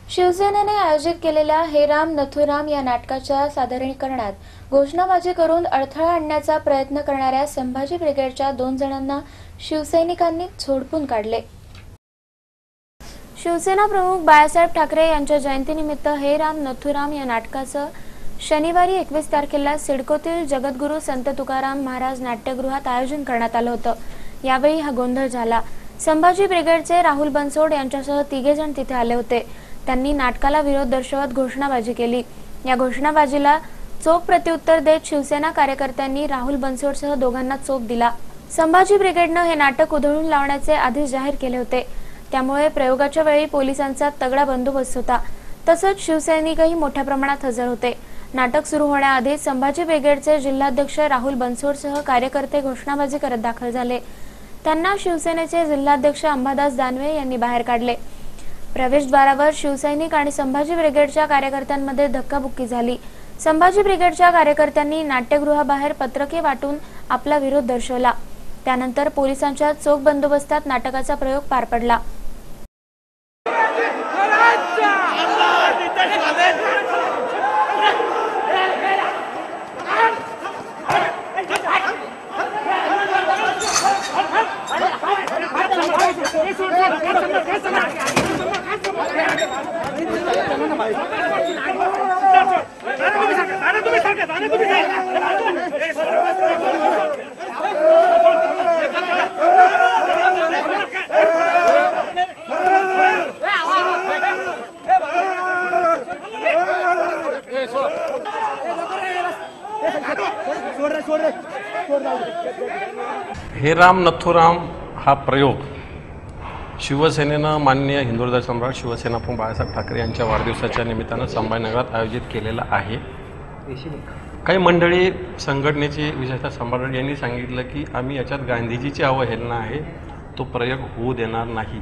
शिवसेनेने आयोजित केलेल्या हे राम नथुराम या नाटकाच्या सादरीकरणात घोषणाबाजी करून अडथळा आणण्याचा प्रयत्न करणाऱ्या संभाजी ब्रिगेडच्या 2 जणांना शिवसैनिकांनी झोडपून काढले। शिवसेना प्रमुख बाळासाहेब ठाकरे यांच्या जयंतीनिमित्त हे राम नथुराम या नाटकाचं शनिवारी 21 तारखेला सिडकोतील जगद्गुरू संत तुकाराम महाराज नाट्यगृहात आयोजन करण्यात आलं होतं। यावेळी हा गोंधळ झाला। संभाजी ब्रिगेडचे राहुल बनसोड यांच्यासह 3 जण तिथे आले होते। त्यांनी नाटकाला विरोध दर्शवत घोषणाबाजी केली। या घोषणाबाजीला चोख प्रत्युत्तर देत शिवसेना कार्यकर्त्यांनी राहुल बनसोडसह दोघांना चोप दिला। संभाजी ब्रिगेडनं हे नाटक उधळून लावण्याचे आदेश जाहीर केले होते। त्यामुळे प्रयोगाच्या वेळी पोलिसांचा तगडा बंदोबस्त होता। तसंच शिवसैनिकही मोठ्या प्रमाणात हजर होते। नाटक सुरू होण्याआधी संभाजी ब्रिगेडचे जिल्हाध्यक्ष राहुल बनसोडसह कार्यकर्ते घोषणाबाजी करत दाखल झाले। त्यांना शिवसेनेचे जिल्हाध्यक्ष अंबादास दानवे यांनी बाहेर काढले। प्रवेशद्वारावर शिवसैनिक आणि संभाजी ब्रिगेडच्या कार्यकर्त्यांमध्ये धक्काबुक्की झाली। संभाजी ब्रिगेडच्या कार्यकर्त्यांनी नाट्यगृहाबाहेर पत्रके वाटून आपला विरोध दर्शवला। त्यानंतर पोलिसांच्या चोख बंदोबस्तात नाटकाचा प्रयोग पार पडला। हे राम नथुराम हा प्रयोग शिवसेनेनं माननीय हिंदुहृदय सम्राट शिवसेना प्रमुख बाळासाहेब ठाकरे यांच्या वाढदिवसाच्या निमित्तानं संभाजीनगरात आयोजित केलेला आहे। काही मंडळी संघटनेची विशेषतः सम्राट यांनी सांगितलं की आम्ही याच्यात गांधीजीची अवहेलना आहे, तो प्रयोग होऊ देणार नाही।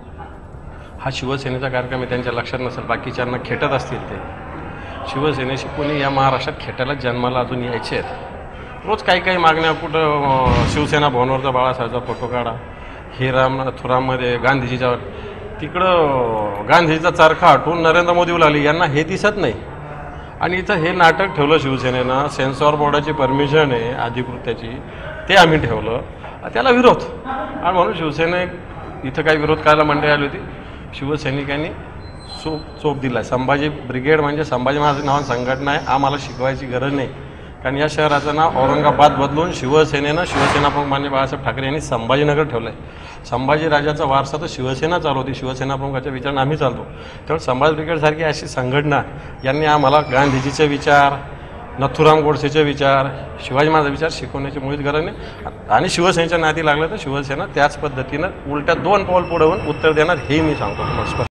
हा शिवसेनेचा कार्यक्रम आहे, त्यांच्या लक्षात नसेल, बाकीच्यांना खेटत असतील ते। शिवसेनेशी कोणी या महाराष्ट्रात खेटायला जन्माला अजून यायचे आहेत। रोज काही मागण्या, कुठं शिवसेना भवनावरचा बाळासाहेबचा फोटो काढा, हे राम नथुराममध्ये गांधीजीच्या, तिकडं गांधीजीचा चरखा हटवून नरेंद्र मोदी उलाली, यांना हे दिसत नाही। आणि इथं हे नाटक ठेवलं शिवसेनेनं, सेन्सॉर बोर्डाची परमिशन आहे अधिकृत त्याची, ते आम्ही ठेवलं, त्याला विरोध। आणि म्हणून शिवसेने इथं काही विरोध करायला मंडळी आली होती, शिवसैनिकांनी चोप दिला। संभाजी ब्रिगेड म्हणजे संभाजी महाराज नावानं संघटना आहे, आम्हाला शिकवायची गरज नाही। कारण या शहराचं नाव औरंगाबाद बदलून शिवसेनेनं शिवसेना प्रमुख माननीय बाळासाहेब ठाकरे यांनी संभाजीनगर ठेवलं आहे। संभाजी राजाचा वारसा तर शिवसेना चालवते, शिवसेना प्रमुखाच्या विचारानं आम्ही चालतो। त्यामुळे संभाजी ब्रिगेडसारखी अशी संघटना यांनी आम्हाला गांधीजीचे विचार, नथुराम गोडसेचे विचार, शिवाजी महाराजांचे विचार शिकवण्याची मुळीच गरज नाही। आणि शिवसेनेच्या नाती लागलं तर शिवसेना त्याच पद्धतीनं उलट्या 2 पाऊल पुढे होऊन उत्तर देणार, हे मी सांगतो।